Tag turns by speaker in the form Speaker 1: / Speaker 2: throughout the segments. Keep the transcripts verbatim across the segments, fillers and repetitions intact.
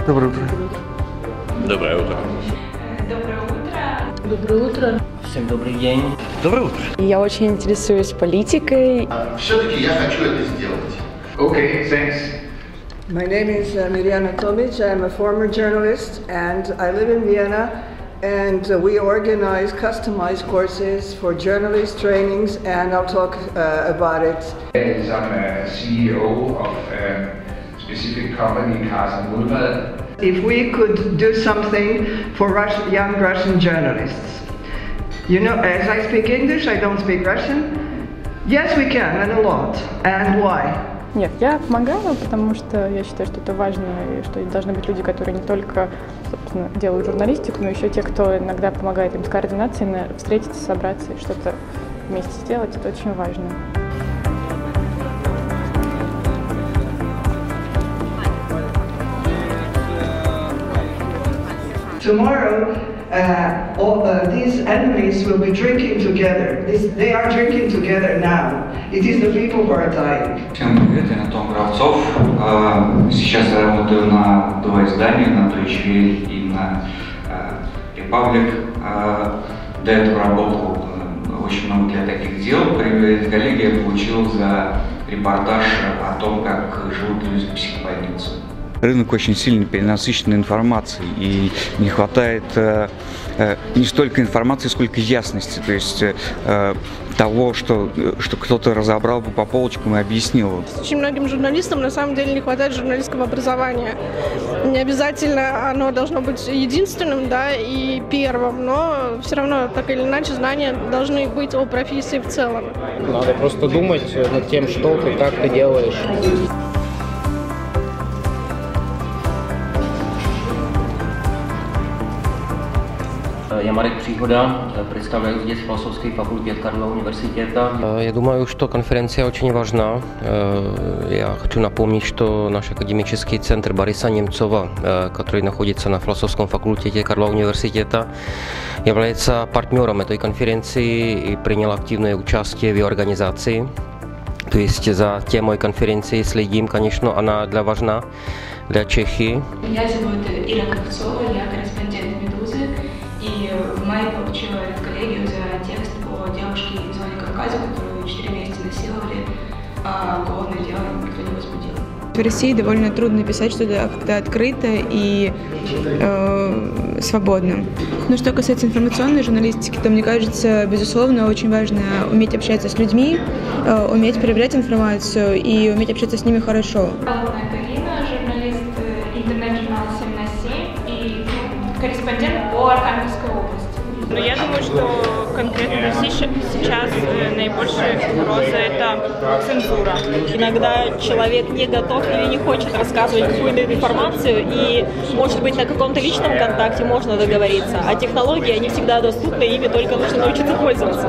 Speaker 1: Доброе утро.
Speaker 2: Доброе утро.
Speaker 3: Доброе утро.
Speaker 4: Доброе утро.
Speaker 5: Всем добрый день.
Speaker 1: Доброе утро.
Speaker 4: Я очень интересуюсь политикой.
Speaker 6: Все-таки я хочу это сделать.
Speaker 2: Okay, thanks.
Speaker 7: My name is uh, Mirjana Tomic. I am a former journalist and I live in Vienna. And uh, we organize customized courses for journalist trainings, and I'll talk uh, about it.
Speaker 8: As I'm a C E O of a specific company, Carsten Mulvad.
Speaker 7: If we could do something for Russian, young Russian journalists. You know, as I speak English, I don't speak Russian. Yes, we can, and a lot. And why?
Speaker 9: Нет, я помогаю, потому что я считаю, что это важно, и что должны быть люди, которые не только, собственно, делают журналистику, но еще те, кто иногда помогает им с координацией, встретиться, собраться и что-то вместе сделать. Это очень важно.
Speaker 7: Tomorrow, uh, all uh, these enemies will be drinking together. This, they are drinking together now. It is the people who are dying.
Speaker 10: Всем привет, я Антон Кравцов. Сейчас я работаю на два издания, на Deutsche Welle и на Republic. До этого работал очень много для таких дел. Привет, коллеги, я получил за репортаж о том, как живут люди в психбольнице.
Speaker 1: Рынок очень сильно перенасыщен информацией, и не хватает э, э, не столько информации, сколько ясности, то есть э, того, что, что кто-то разобрал бы по полочкам и объяснил.
Speaker 11: Очень многим журналистам на самом деле не хватает журналистского образования. Не обязательно оно должно быть единственным, да, и первым, но все равно так или иначе знания должны быть о профессии в целом.
Speaker 5: Надо просто думать над тем, что ты, как ты делаешь.
Speaker 12: Я Марек Příhoda, представляю здесь философской факультет Karlova университета.
Speaker 13: Я думаю, что конференция очень важна. Я хочу напомнить, что наш академический центр Бориса Немцова, который находится на философском факультете Karlova университета, является партнером этой конференции и принял активное участие в ее организации. То есть за темой конференции следим, конечно, она для важна для Чехии.
Speaker 3: Меня зовут Ира Ковцова, я корреспондент «Медузы». И в мае получила редколлегию за текст по девушке из Владикавказа, которую четыре месяца насиловали, а уголовное дело никто не возбудил.
Speaker 14: В России довольно трудно писать что-то как-то открыто и э, свободно. Но что касается информационной журналистики, то, мне кажется, безусловно, очень важно уметь общаться с людьми, э, уметь проверять информацию и уметь общаться с ними хорошо.
Speaker 3: Карина, журналист интернет-журнала семь на семь и корреспондент по Архангельской области.
Speaker 15: Но я думаю, что конкретно сейчас наибольшая угроза – это цензура. Иногда человек не готов или не хочет рассказывать какую-то информацию, и, может быть, на каком-то личном контакте можно договориться, а технологии, они всегда доступны, ими только нужно научиться пользоваться.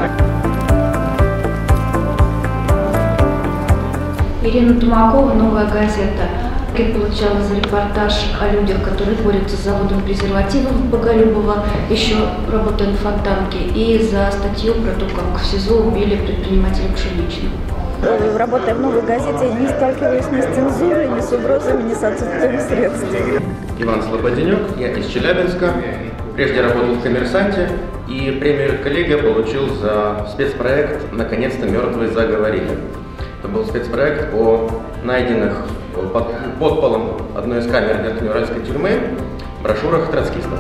Speaker 16: Ирина Тумакова, «Новая газета». Я получала за репортаж о людях, которые борются с заводом презервативов Боголюбова, еще работая на Фонтанке, и за статью про то, как в СИЗО убили предпринимателя Пшеничного.
Speaker 17: Работая в «Новой газете», не сталкиваюсь ни с цензурой, ни с угрозами, ни с отсутствием средств.
Speaker 18: Иван Слободенюк, я из Челябинска. Прежде работал в «Коммерсанте» и премию «Коллегия» получил за спецпроект «Наконец-то мертвые заговорили». Это был спецпроект о найденных под, под полом одной из камер Нижнеуральской тюрьмы брошюрах троцкистов.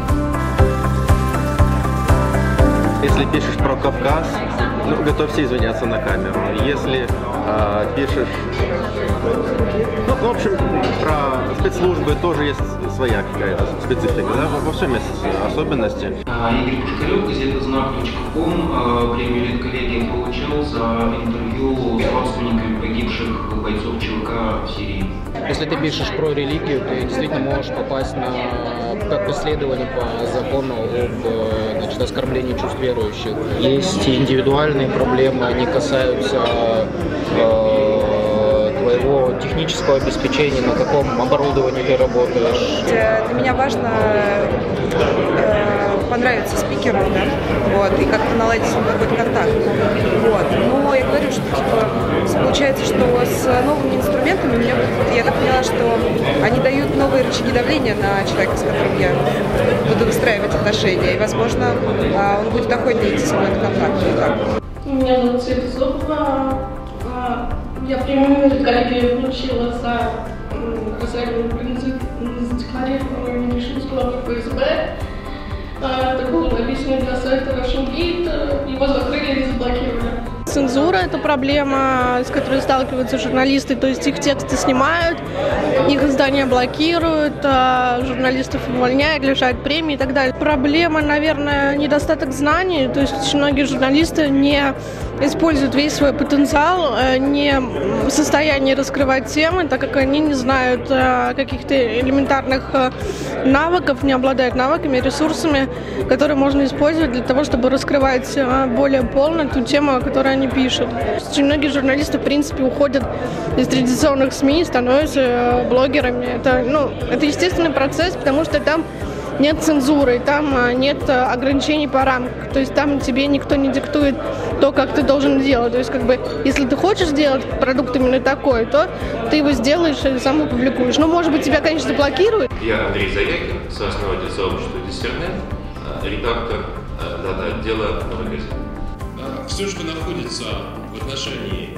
Speaker 19: Если пишешь про Кавказ, ну, готовься извиняться на камеру. Если э, пишешь, ну, в общем, про спецслужбы тоже есть своя какая-то специфика, да? Во всем есть особенности.
Speaker 10: Игорь Пушкарев, газета знак точка ком, премию редколлегии получил за интервью с родственниками погибших бойцов ЧВК в Сирии.
Speaker 5: Если ты пишешь про религию, ты действительно можешь попасть на как преследование по закону об, значит, оскорблении чувств верующих. Есть индивидуальные проблемы, они касаются э, твоего технического обеспечения, на каком оборудовании ты работаешь.
Speaker 14: Для меня важно э,
Speaker 20: понравится спикеру, да, вот, и как-то наладить с ним какой-то контакт. Вот. Но я говорю, что типа, получается, что с новыми инструментами мне, я так поняла, что они дают новые рычаги давления на человека, с которым я буду выстраивать отношения, и, возможно, он будет охотнее идти со мной на контакт.
Speaker 11: Меня зовут Света Зубова. Я в прямом коллегии получила за разрывную задекларированную Мишинского ФСБ. Это было написано для сайта Russian Gate. Его закрыли и заблокировали. Цензура – это проблема, с которой сталкиваются журналисты, то есть их тексты снимают, их издания блокируют, а журналистов увольняют, лишают премий и так далее. Проблема, наверное, недостаток знаний, то есть очень многие журналисты не используют весь свой потенциал, не в состоянии раскрывать темы, так как они не знают каких-то элементарных навыков, не обладают навыками, ресурсами, которые можно использовать для того, чтобы раскрывать более полно ту тему, о которой они пишут. Очень многие журналисты, в принципе, уходят из традиционных СМИ, становятся блогерами. Это, ну, это естественный процесс, потому что там нет цензуры, там нет ограничений по рамкам. То есть там тебе никто не диктует то, как ты должен делать. То есть, как бы, если ты хочешь сделать продукт именно такой, то ты его сделаешь и сам опубликуешь. Ну, может быть, тебя, конечно, заблокируют.
Speaker 21: Я Андрей Заякин, сооснователь сообщества Диссернет, редактор дата-отдела «Новой газеты».
Speaker 22: Все, что находится в отношении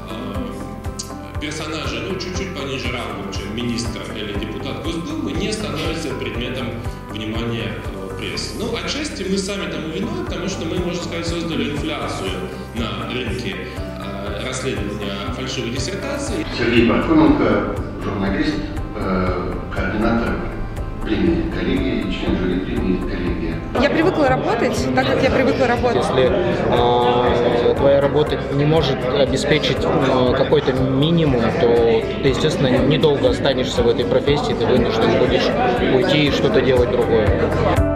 Speaker 22: э, персонажа, ну, чуть-чуть пониже рангом, чем министр или депутат Госдумы, не становится предметом внимания э, прессы. Ну, отчасти мы сами тому виноваты, потому что мы, можно сказать, создали инфляцию на рынке э, расследования фальшивой диссертации.
Speaker 6: Сергей Пархоменко, журналист, э, координатор премии коллегии и член жюри премии коллегии.
Speaker 20: Я привыкла работать так, как я привыкла работать.
Speaker 5: Если э, твоя работа не может обеспечить э, какой-то минимум, то ты, естественно, недолго останешься в этой профессии, ты вынужден будешь уйти и что-то делать другое.